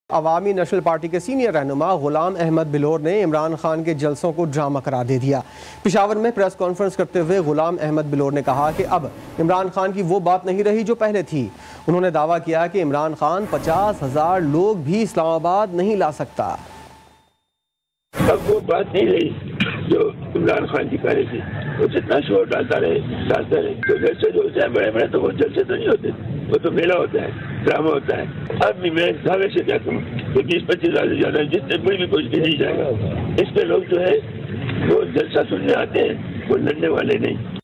अवामी national party के senior रहनुमा गुलाम अहमद बिलोर ने इमरान खान के जलसों को ड्रामा करार दे दिया। पेशावर में प्रेस कॉन्फ्रेंस करते हुए गुलाम अहमद बिलोर ने कहा कि अब इमरान खान की वो बात नहीं रही जो पहले थी। उन्होंने दावा किया कि इमरान खान 50,000 लोग भी इस्लामाबाद नहीं ला सकता। अब वो बात नहीं रही जो इमरान खान की पहले थी। वो जितना शोर डालता रहे तो जलसे जो होता है बड़े बड़े, तो वो जलसे तो नहीं होते, वो तो मेला होता है, ड्रामा होता है। अब भी मैं दावे से क्या कहूँ कि 20-25 हज़ार से ज्यादा जितने बड़ी भी कोशिश नहीं जाएगा। इस पे लोग जो है वो जलसा सुनने आते हैं, वो लड़ने वाले नहीं।